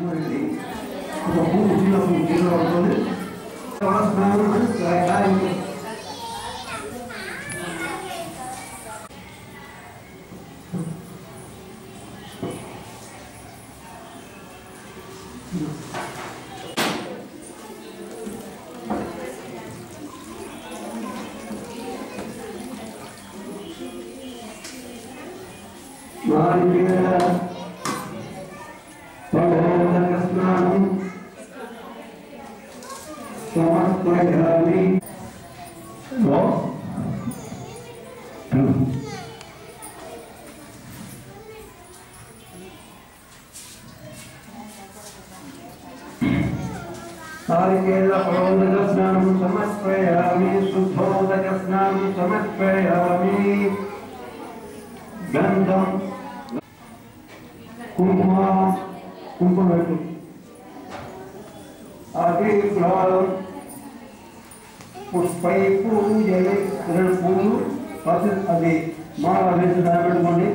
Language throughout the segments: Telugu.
नारिकेलफलोदकस्नानं समर्पयामि शुद्धोदकस्नानं समर्पयामि गन्धं कुंकुम आदिफलं पुष्पै पूजये पूలు అది మాల వేసి దాపెట్టుకోండి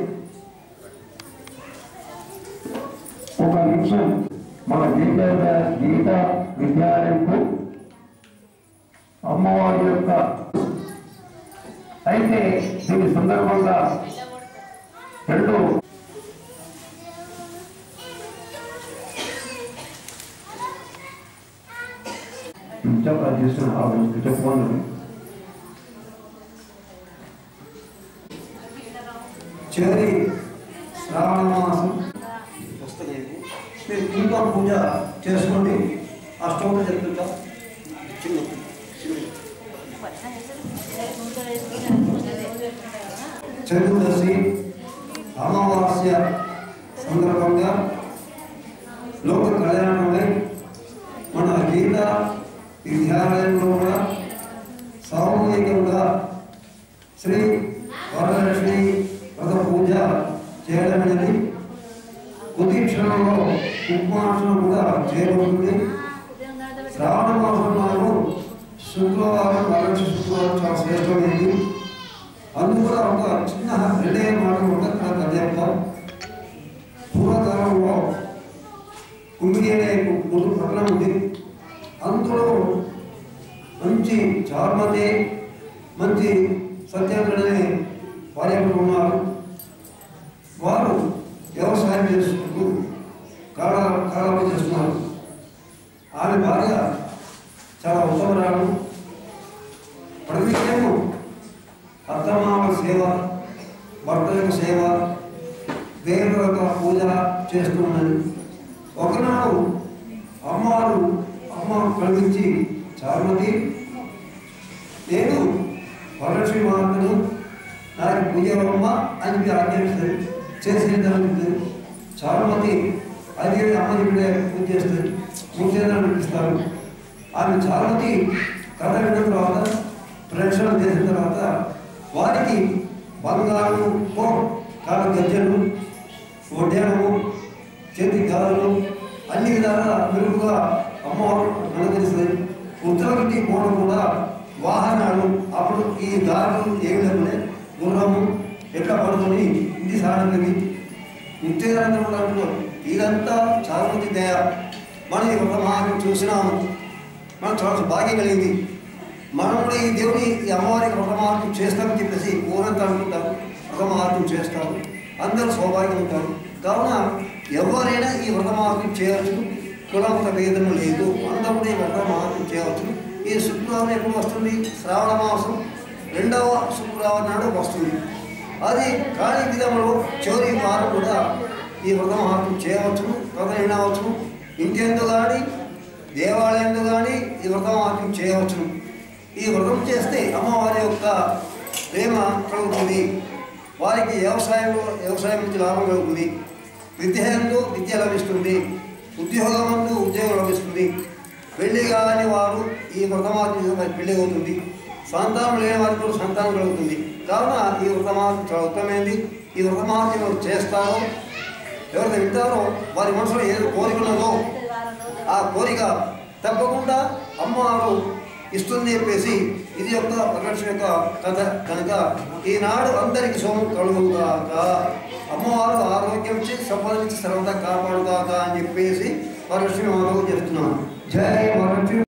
ఒక నిమిషం మన గీత విద్యాలయంకు అమ్మవారి యొక్క అయితే దీని సందర్భంగా రెండు చెప్పుకోండి చివరి శ్రావణ మాసం వస్తుంది మీరు ఇంకా పూజ చేసుకోండి అష్టోత్తరం చెప్తుంటా చతుర్దశి అమావాస్య సందర్భంగా లోక కళ్యాణమై మన గీత విద్యాలయంలో కూడా సామూహికంగా శ్రీ వరలక్ష్మి వ్రత పూజ చేయడం అనేది కొద్ది క్షణంలో ఉపవాసం కూడా చేయబడుతుంది. శ్రావణ మాసంలో శుక్రవారం వరలక్ష్మి శుక్రవారం చాలా శ్రేష్టమైంది. అందుకు ఒక చిన్న రెండే మాటలు కూడా చెప్తాం. పూర్వకాలంలో కుమ్మిడి అనే పట్టణం ఉంది. అందులో మంచి చార్మతి మంచి సత్యాగ్రహనే భార్యలు ఉన్నారు. వారు వ్యవసాయం చేసుకుంటూ కాలం చేస్తున్నారు. ఆమె భార్య చాలా ఉత్తమరాలు. ప్రతినిత్యము అత్తమామ సేవ, భర్త యొక్క సేవ, దేవుల యొక్క పూజ చేస్తున్నది. ఒకనాడు అమ్మ కలిగించి చార్మతి నేను వరలక్ష్మి మాతను నాకు పూజమ్మ అని ఆజ్ఞాపిస్తుంది. చేసే జరుగుతుంది. చార్మతి అది అమ్మ ఇప్పుడే పూజ చేస్తుంది. పూజలు ఇస్తారు. ఆమె చార్మతి కథ విన్న తర్వాత ప్రదక్షిణ చేసిన తర్వాత వారికి బంగారు కాళ్ళ గజ్జలు, వడ్డానము, చేతి గాజులు అన్ని విధాలుగా మెరుగుగా అమ్మవారు అలంకరిస్తుంది. ఉత్తరానికి పోవడం కూడా వాహనాలు అప్పుడు ఈ దారులు ఏమి లేకుండా గుర్రము ఎట్లా పడుకొని ఇంటి సాధనకి నిత్యదానంలో ఇదంతా చార్మతి దయ. మనం ఈ వ్రత మహాత్మ్యం చూసినాము. మనం చాలా భాగ్యం కలిగింది. మనం కూడా ఈ దేవుని ఈ అమ్మవారికి వ్రత మహాత్మ్యం చేస్తామని చెప్పేసి ఊరంతా అనుకుంటారు. వ్రత మహాత్మ్యం చేస్తారు. అందరూ సౌభాగ్యం ఉంటారు. కావున ఎవరైనా ఈ వ్రత మహాత్మ్యం చేయవచ్చు. కులమత భేదం లేదు. అందరూ కూడా ఈ వ్రత మహాత్మ్యం చేయవచ్చు. ఈ శుక్రవారం ఎప్పుడు వస్తుంది? శ్రావణ మాసం 2వ శుక్రవారం నాడు వస్తుంది. అది కాళీ విధంలో చివరి వారం కూడా ఈ వ్రత మహాత్మ్యం చేయవచ్చును. వ్రతం వినవచ్చును. ఇంటి ఎందు కానీ దేవాలయంలో కానీ ఈ వ్రత మహాత్మ్యం చేయవచ్చును. ఈ వ్రతం చేస్తే అమ్మవారి యొక్క ప్రేమ కలుగుతుంది. వారికి వ్యవసాయం నుంచి లాభం కలుగుతుంది. విద్యంలో విద్య లభిస్తుంది. ఉద్యోగమందు ఉద్యోగం లభిస్తుంది. పెళ్లి కాని వారు ఈ వ్రతమాత్మ పెళ్లి అవుతుంది. సంతానం లేని వారికి కూడా సంతానం కలుగుతుంది. కావున ఈ వ్రతమాత్మ చాలా ఉత్తమైంది. ఈ వ్రతమాత్మ ఎవరు చేస్తారో, ఎవరైతే వింటారో వారి మనసులో ఏదో కోరిక ఉన్నదో ఆ కోరిక తప్పకుండా అమ్మవారు ఇస్తుంది చెప్పేసి ఇది యొక్క వరలక్ష్మి యొక్క కథ. కనుక ఈనాడు అందరికి సోమం కలుగుగాక. అమ్మవారు ఆరోగ్యం ఇచ్చి సంపాదించి సర్వదా కాపాడుగాక అని చెప్పేసి వరలక్ష్మి అమలు చేస్తున్నాను. జై వరలక్ష్మి.